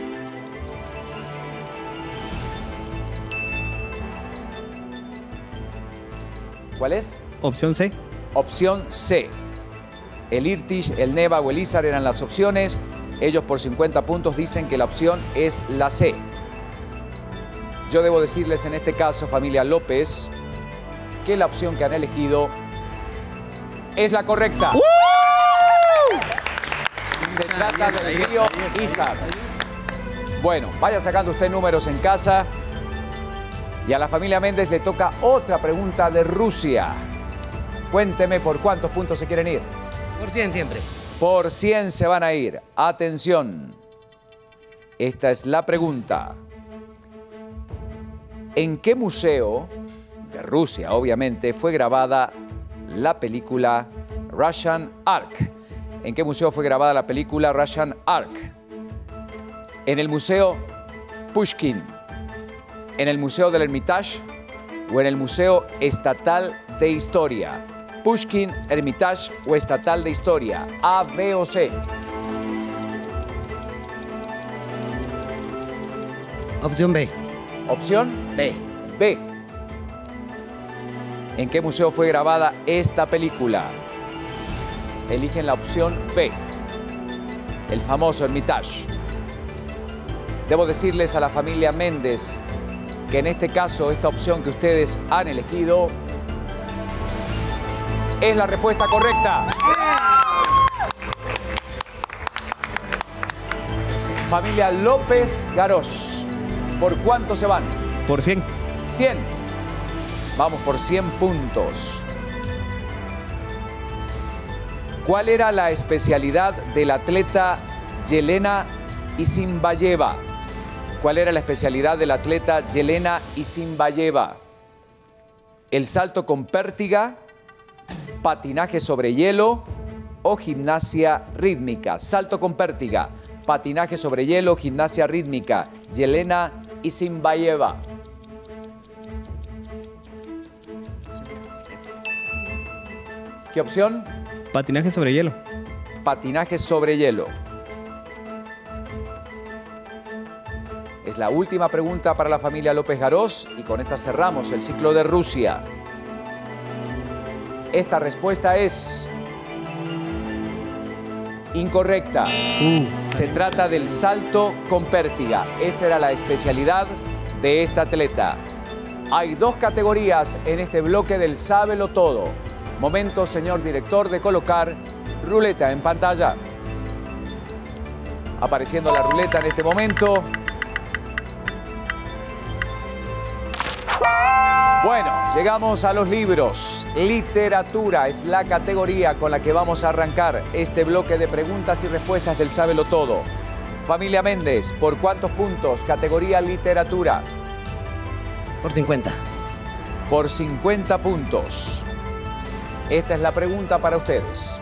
¿Cuál es? Opción C. Opción C. El Irtish, el Neva o el Isar eran las opciones. Ellos por cincuenta puntos dicen que la opción es la C. Yo debo decirles en este caso, familia López, que la opción que han elegido es la correcta. ¡Uh! Se trata del río Isar. Bueno, vaya sacando usted números en casa. Y a la familia Méndez le toca otra pregunta de Rusia. Cuénteme por cuántos puntos se quieren ir. Por cien siempre. Por cien se van a ir. Atención. Esta es la pregunta. ¿En qué museo de Rusia, obviamente, fue grabada la película Russian Ark? ¿En qué museo fue grabada la película Russian Ark? ¿En el Museo Pushkin, en el Museo del Hermitage o en el Museo Estatal de Historia? Pushkin, Hermitage o Estatal de Historia. A, B o C. Opción B. Opción B. B. ¿En qué museo fue grabada esta película? Eligen la opción B. El famoso Hermitage. Debo decirles a la familia Méndez que en este caso esta opción que ustedes han elegido es la respuesta correcta. Familia López Garós, ¿por cuánto se van? Por cien. cien. Vamos por cien puntos. ¿Cuál era la especialidad del atleta Yelena Isinbayeva? ¿Cuál era la especialidad del atleta Yelena Isinbayeva? ¿El salto con pértiga, patinaje sobre hielo o gimnasia rítmica? Salto con pértiga, patinaje sobre hielo, gimnasia rítmica. Yelena Isinbayeva. ¿Qué opción? Patinaje sobre hielo. Patinaje sobre hielo. Es la última pregunta para la familia López Garós y con esta cerramos el ciclo de Rusia. Esta respuesta es incorrecta. Uh. Se trata del salto con pértiga. Esa era la especialidad de esta atleta. Hay dos categorías en este bloque del Sábelo Todo. Momento, señor director, de colocar ruleta en pantalla. Apareciendo la ruleta en este momento. Bueno, llegamos a los libros. Literatura es la categoría con la que vamos a arrancar este bloque de preguntas y respuestas del Sábelo Todo. Familia Méndez, ¿por cuántos puntos? Categoría literatura. Por cincuenta. Por cincuenta puntos. Esta es la pregunta para ustedes.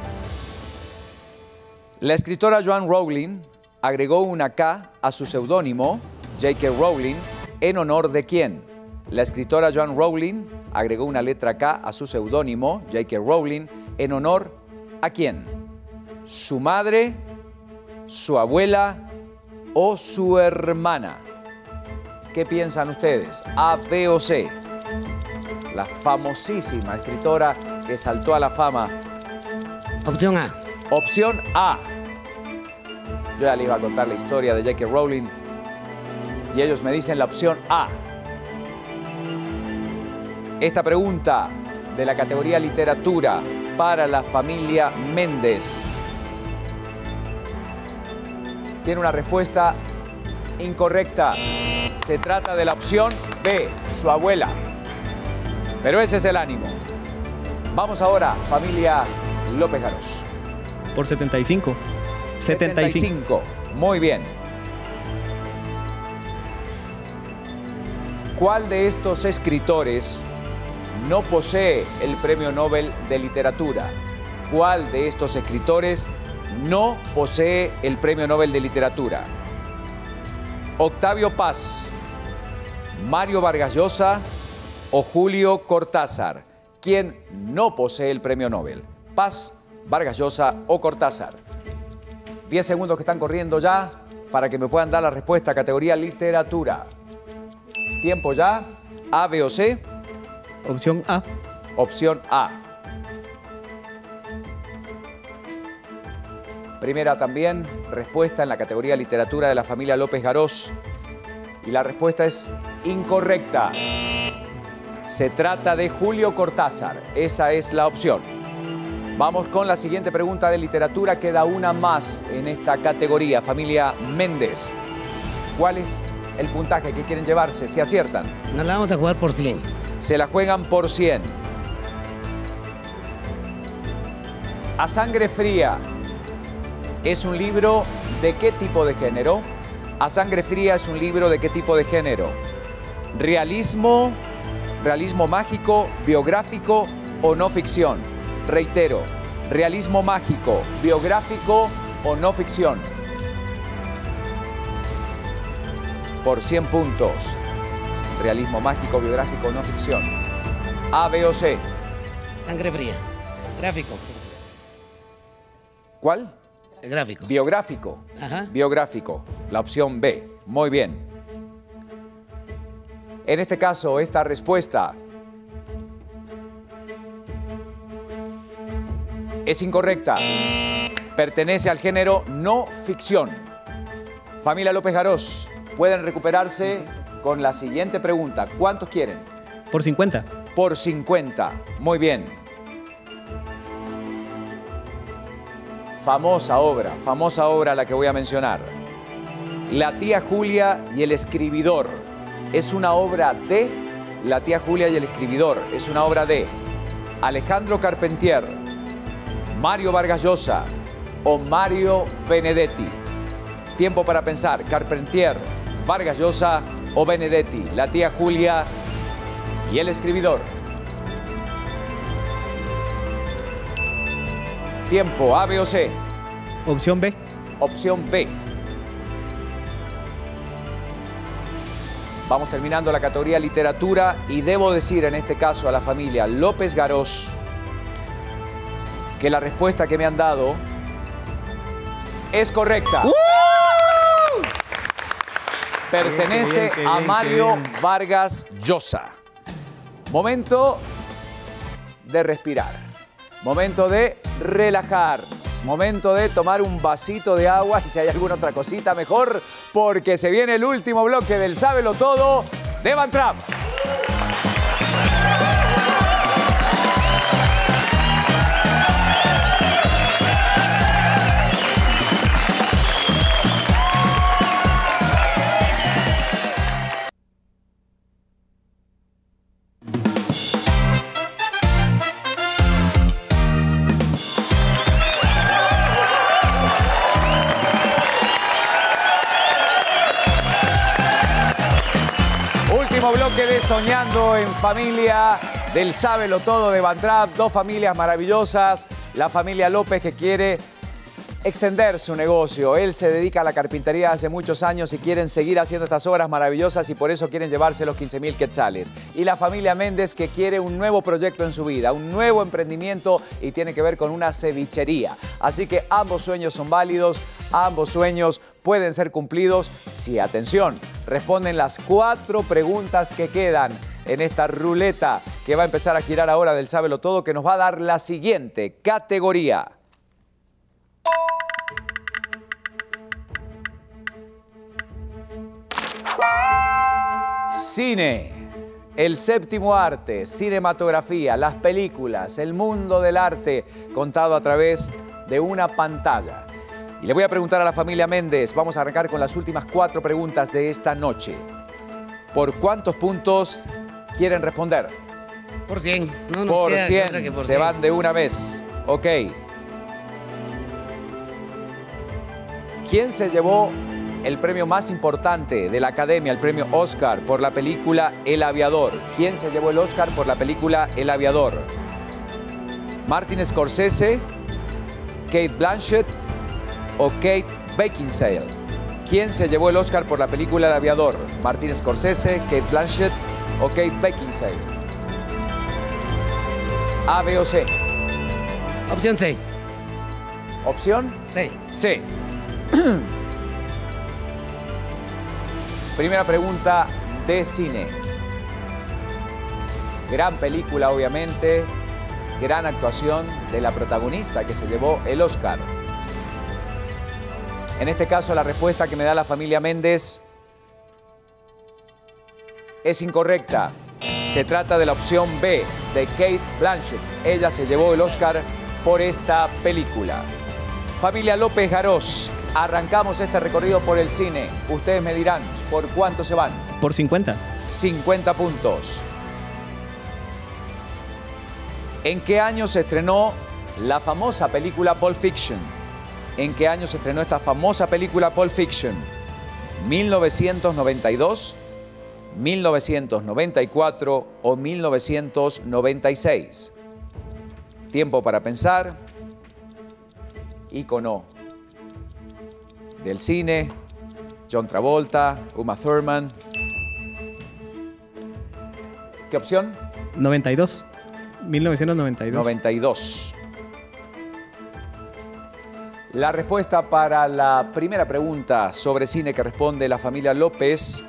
La escritora Joanne Rowling agregó una K a su seudónimo, J K Rowling, ¿en honor de quién? La escritora Joanne Rowling agregó una letra K a su seudónimo, J K Rowling, ¿en honor a quién? ¿Su madre, su abuela o su hermana? ¿Qué piensan ustedes? ¿A, B o C? La famosísima escritora que saltó a la fama. Opción A. Opción A. Yo ya les iba a contar la historia de J K Rowling y ellos me dicen la opción A. Esta pregunta de la categoría literatura para la familia Méndez tiene una respuesta incorrecta. Se trata de la opción B, su abuela. Pero ese es el ánimo. Vamos ahora, familia López Garós. Por setenta y cinco. setenta y cinco. Muy bien. ¿Cuál de estos escritores no posee el Premio Nobel de Literatura? ¿Cuál de estos escritores no posee el Premio Nobel de Literatura? Octavio Paz, Mario Vargas Llosa o Julio Cortázar. ¿Quién no posee el Premio Nobel? Paz, Vargas Llosa o Cortázar. Diez segundos que están corriendo ya para que me puedan dar la respuesta. Categoría literatura. Tiempo ya. A, B o C. Opción A. Opción A. Primera también respuesta en la categoría literatura de la familia López Garós. Y la respuesta es incorrecta. Se trata de Julio Cortázar. Esa es la opción. Vamos con la siguiente pregunta de literatura. Queda una más en esta categoría. Familia Méndez. ¿Cuál es el puntaje que quieren llevarse si aciertan? Nos la vamos a jugar por cien. Se la juegan por cien. A Sangre Fría. ¿Es un libro de qué tipo de género? A Sangre Fría es un libro de qué tipo de género. Realismo, realismo mágico, biográfico o no ficción. Reitero, realismo mágico, biográfico o no ficción. Por cien puntos. Realismo mágico, biográfico o no ficción. A, B o C. Sangre Fría. Gráfico. ¿Cuál? El gráfico. Biográfico. Ajá. Biográfico. La opción B. Muy bien. En este caso, esta respuesta es incorrecta. Pertenece al género no ficción. Familia López Garós, pueden recuperarse con la siguiente pregunta. ¿Cuántos quieren? Por cincuenta. Por cincuenta. Muy bien. Famosa obra, famosa obra la que voy a mencionar. La tía Julia y el escribidor. Es una obra de La tía Julia y el escribidor. Es una obra de Alejandro Carpentier, Mario Vargas Llosa o Mario Benedetti. Tiempo para pensar. Carpentier, Vargas Llosa o Benedetti. La tía Julia y el escribidor. Tiempo. A, B o C. Opción B. Opción B. Vamos terminando la categoría literatura y debo decir en este caso a la familia López Garós que la respuesta que me han dado es correcta. ¡Uh! Pertenece Qué bien, qué a bien, Mario qué bien. Vargas Llosa. Momento de respirar. Momento de relajar. Momento de tomar un vasito de agua y si hay alguna otra cosita mejor, porque se viene el último bloque del Sábelo Todo de Van Trapp. Bloque de Soñando en Familia del Sábelo Todo de Van Trapp. Dos familias maravillosas. La familia López que quiere extender su negocio. Él se dedica a la carpintería hace muchos años y quieren seguir haciendo estas obras maravillosas y por eso quieren llevarse los quince mil quetzales. Y la familia Méndez que quiere un nuevo proyecto en su vida, un nuevo emprendimiento y tiene que ver con una cevichería. Así que ambos sueños son válidos, ambos sueños pueden ser cumplidos si, atención, responden las cuatro preguntas que quedan en esta ruleta que va a empezar a girar ahora del Sábelo Todo, que nos va a dar la siguiente categoría. Cine, el séptimo arte, cinematografía, las películas, el mundo del arte contado a través de una pantalla. Y le voy a preguntar a la familia Méndez, vamos a arrancar con las últimas cuatro preguntas de esta noche. ¿Por cuántos puntos quieren responder? Por cien. No nos por queda cien. otra que por Se cien. van de una vez. Ok. ¿Quién se llevó el premio más importante de la Academia, el premio Oscar, por la película El Aviador? ¿Quién se llevó el Oscar por la película El Aviador? ¿Martin Scorsese, Kate Blanchett o Kate Beckinsale? ¿Quién se llevó el Oscar por la película El Aviador? ¿Martin Scorsese, Kate Blanchett o Kate Beckinsale? A, B o C. Opción C. ¿Opción? C. C. Primera pregunta de cine. Gran película, obviamente. Gran actuación de la protagonista que se llevó el Oscar. En este caso, la respuesta que me da la familia Méndez es incorrecta. Se trata de la opción B, de Kate Blanchett. Ella se llevó el Oscar por esta película. Familia López Garós, arrancamos este recorrido por el cine. Ustedes me dirán, ¿por cuánto se van? Por cincuenta. cincuenta puntos. ¿En qué año se estrenó la famosa película Pulp Fiction? ¿En qué año se estrenó esta famosa película Pulp Fiction? ¿mil novecientos noventa y dos, mil novecientos noventa y cuatro o mil novecientos noventa y seis? Tiempo para pensar. Ícono del cine, John Travolta, Uma Thurman. ¿Qué opción? noventa y dos. mil novecientos noventa y dos. noventa y dos. La respuesta para la primera pregunta sobre cine que responde la familia López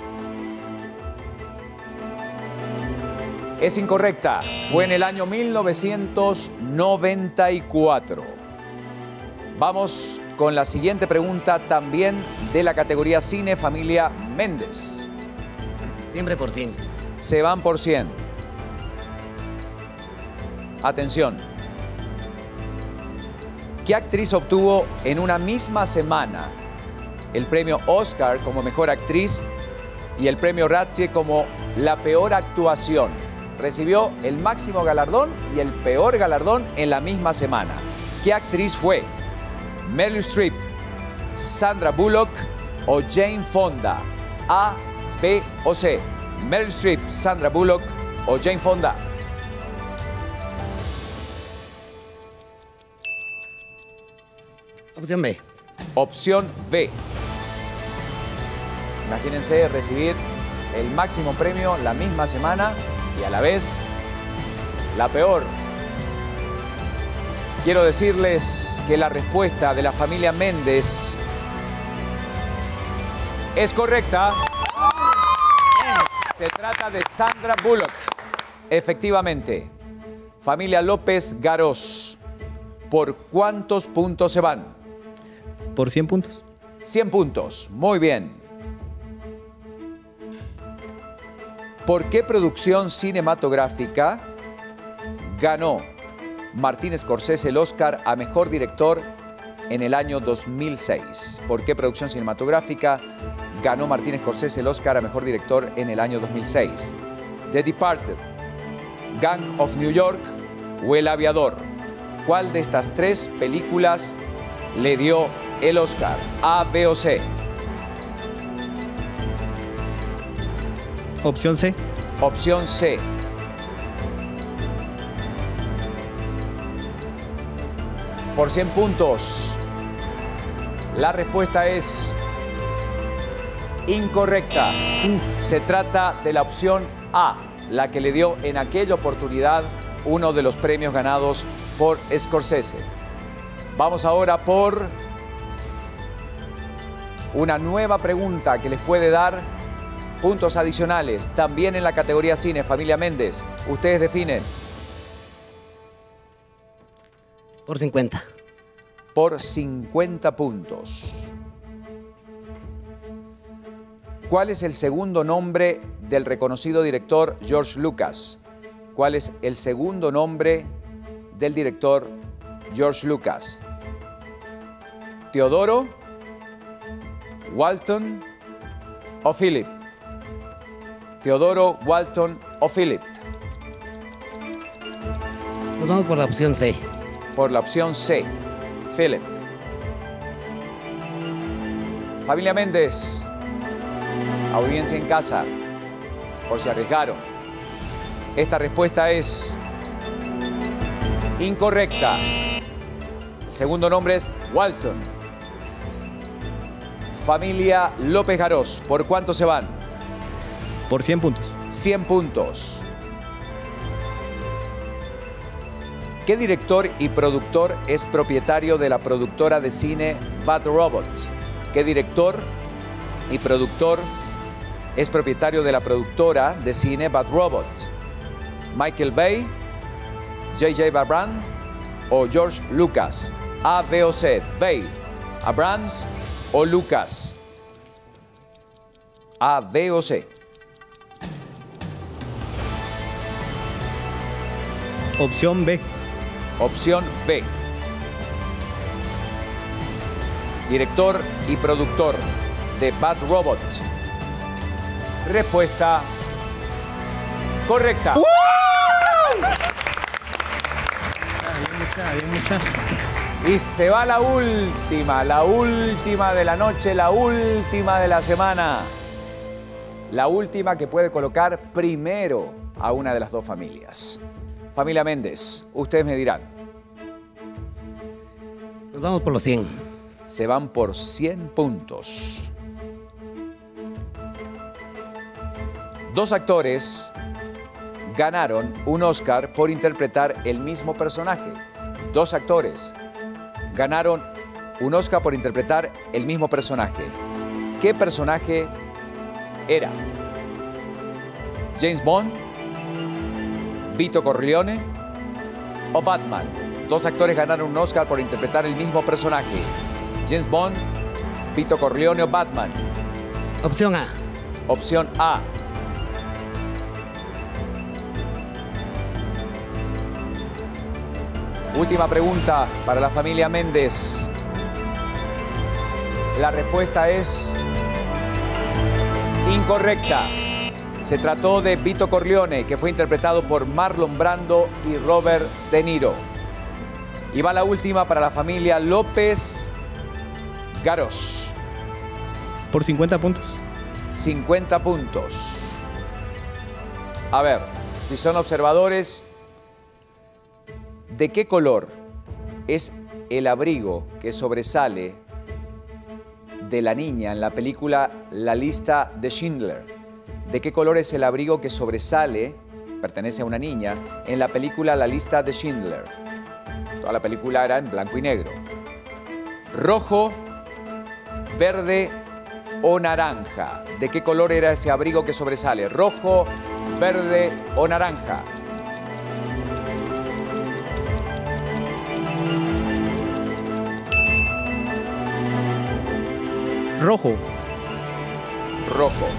es incorrecta. Fue en el año mil novecientos noventa y cuatro. Vamos con la siguiente pregunta, también de la categoría cine, familia Méndez. Siempre por cien. Se van por cien. Atención. ¿Qué actriz obtuvo en una misma semana el premio Oscar como mejor actriz y el premio Razzie como la peor actuación? Recibió el máximo galardón y el peor galardón en la misma semana. ¿Qué actriz fue? Meryl Streep, Sandra Bullock o Jane Fonda. A, B o C. Meryl Streep, Sandra Bullock o Jane Fonda. Opción B. Opción B. Imagínense recibir el máximo premio la misma semana y a la vez la peor. Quiero decirles que la respuesta de la familia Méndez es correcta. Se trata de Sandra Bullock. Efectivamente. Familia López Garós, ¿por cuántos puntos se van? Por cien puntos. cien puntos. Muy bien. ¿Por qué producción cinematográfica ganó Martin Scorsese el Oscar a Mejor Director en el año dos mil seis? ¿Por qué producción cinematográfica ganó Martin Scorsese el Oscar a Mejor Director en el año dos mil seis? The Departed, Gang of New York o El Aviador. ¿Cuál de estas tres películas le dio el Oscar? A, B o C. Opción C. Opción C. Por cien puntos. La respuesta es incorrecta. Se trata de la opción A, la que le dio en aquella oportunidad uno de los premios ganados por Scorsese. Vamos ahora por una nueva pregunta que les puede dar puntos adicionales, también en la categoría cine. Familia Méndez, ustedes definen. Por cincuenta. Por cincuenta puntos. ¿Cuál es el segundo nombre del reconocido director George Lucas? ¿Cuál es el segundo nombre del director George Lucas? Teodoro, Walton o Philip. Teodoro, Walton o Philip. Nos vamos por la opción C. Por la opción C, Philip. Familia Méndez, audiencia en casa, por si arriesgaron. Esta respuesta es incorrecta. El segundo nombre es Walton. Familia López Garós, ¿por cuánto se van? Por cien puntos. cien puntos. ¿Qué director y productor es propietario de la productora de cine Bad Robot? ¿Qué director y productor es propietario de la productora de cine Bad Robot? ¿Michael Bay, J J Abrams o George Lucas? A, B o C. Bay, Abrams o Lucas. A, B o C. Opción B. Opción B. Director y productor de Bad Robot. Respuesta correcta. ¡Uh! Había mucha, había mucha. Y se va la última, la última de la noche, la última de la semana. La última que puede colocar primero a una de las dos familias. Familia Méndez, ustedes me dirán. Nos vamos por los cien. Se van por cien puntos. Dos actores ganaron un Oscar por interpretar el mismo personaje. Dos actores ganaron un Oscar por interpretar el mismo personaje. ¿Qué personaje era? ¿James Bond, Vito Corleone o Batman? Dos actores ganaron un Oscar por interpretar el mismo personaje. James Bond, Vito Corleone o Batman. Opción A. Opción A. Última pregunta para la familia Méndez. La respuesta es incorrecta. Se trató de Vito Corleone, que fue interpretado por Marlon Brando y Robert De Niro. Y va la última para la familia López Garós. Por cincuenta puntos. cincuenta puntos. A ver, si son observadores, ¿de qué color es el abrigo que sobresale de la niña en la película La lista de Schindler? ¿De qué color es el abrigo que sobresale, pertenece a una niña, en la película La lista de Schindler? Toda la película era en blanco y negro. ¿Rojo, verde o naranja? ¿De qué color era ese abrigo que sobresale? ¿Rojo, verde o naranja? Rojo. Rojo.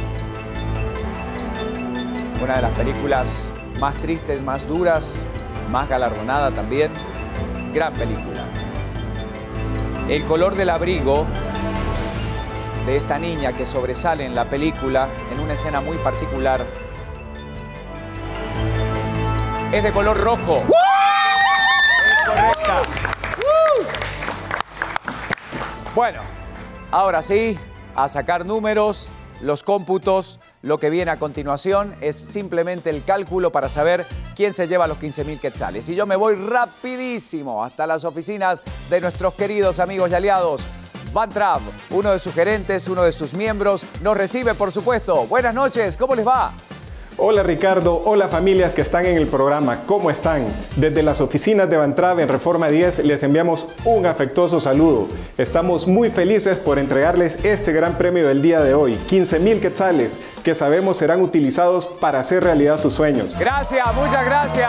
Una de las películas más tristes, más duras, más galardonada también. Gran película. El color del abrigo de esta niña que sobresale en la película, en una escena muy particular, es de color rojo. ¡Woo! Es correcta. ¡Woo! Bueno, ahora sí, a sacar números, los cómputos. Lo que viene a continuación es simplemente el cálculo para saber quién se lleva los quince mil quetzales. Y yo me voy rapidísimo hasta las oficinas de nuestros queridos amigos y aliados. Van Trapp, uno de sus gerentes, uno de sus miembros, nos recibe, por supuesto. Buenas noches, ¿cómo les va? Hola Ricardo, hola familias que están en el programa, ¿cómo están? Desde las oficinas de Van Trapp en Reforma diez les enviamos un afectuoso saludo. Estamos muy felices por entregarles este gran premio del día de hoy, quince mil quetzales, que sabemos serán utilizados para hacer realidad sus sueños. Gracias, muchas gracias.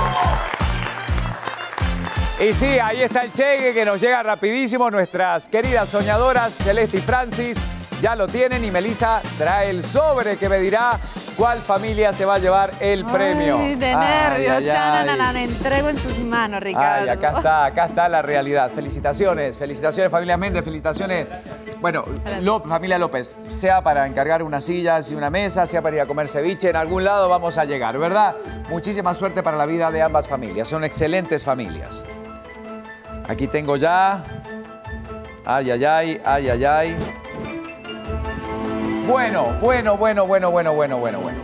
Y sí, ahí está el cheque que nos llega rapidísimo. Nuestras queridas soñadoras Celeste y Francis ya lo tienen y Melissa trae el sobre que me dirá ¿Cuál familia se va a llevar el premio? Ay, de Ay, nervios. ay, Chananana, ay. me entrego en sus manos, Ricardo. Ay, acá está, acá está la realidad. Felicitaciones, felicitaciones familia Méndez, felicitaciones. Bueno, López, familia López, sea para encargar unas sillas y una mesa, sea para ir a comer ceviche, en algún lado vamos a llegar, ¿verdad? Muchísima suerte para la vida de ambas familias, son excelentes familias. Aquí tengo ya... Ay, ay, ay, ay, ay, ay. Bueno, bueno, bueno, bueno, bueno, bueno, bueno, bueno.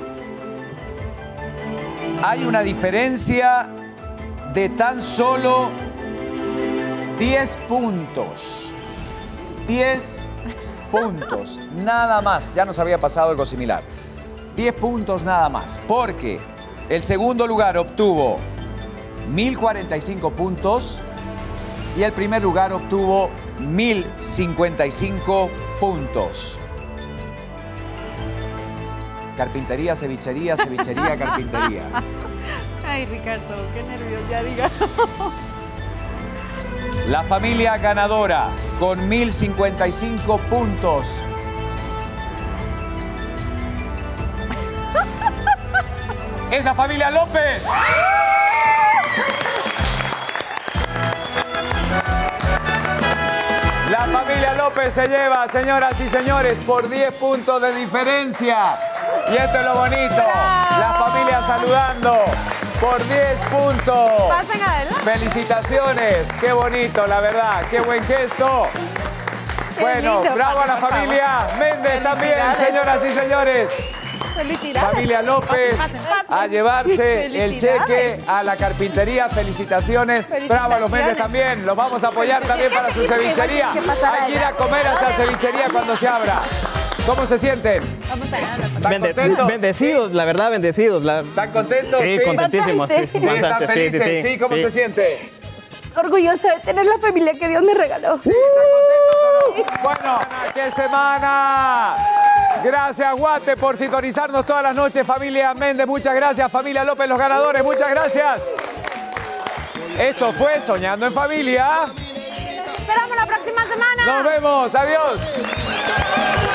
Hay una diferencia de tan solo diez puntos. diez puntos, nada más. Ya nos había pasado algo similar. diez puntos nada más, porque el segundo lugar obtuvo mil cuarenta y cinco puntos y el primer lugar obtuvo mil cincuenta y cinco puntos. Carpintería, cevichería, cevichería, carpintería. Ay, Ricardo, qué nervios, ya diga. La familia ganadora con mil cincuenta y cinco puntos. Es la familia López. La familia López se lleva, señoras y señores, por diez puntos de diferencia. Y esto es lo bonito. La familia saludando por diez puntos. Pasen adelante. Felicitaciones. Qué bonito, la verdad. Qué buen gesto. Qué Bueno, lindo, bravo a la por favor. familia Méndez también, Felicidades. señoras y señores. Felicidades. Familia López Pasen, pasen. a llevarse el Felicidades. cheque a la carpintería. Felicitaciones. Bravo a los Méndez también. Los vamos a apoyar también para su cevichería. ¿Qué pasará? Hay que ir a comer a esa cevichería cuando se abra. ¿Cómo se sienten? ¿Están Bende- contentos? Bendecidos, la verdad, bendecidos. La... ¿Están contentos? Sí, contentísimos. Sí, Sí, están bastante, sí, felices. sí, Sí, sí. ¿cómo Sí. se siente? Orgullosa de tener la familia que Dios me regaló. Sí, ¿están contentos o no? Bueno, ¡qué semana! Gracias, Guate, por sintonizarnos todas las noches. Familia Méndez, muchas gracias. Familia López, los ganadores, muchas gracias. Esto fue Soñando en Familia. Esperamos la próxima semana. Nos vemos. Adiós.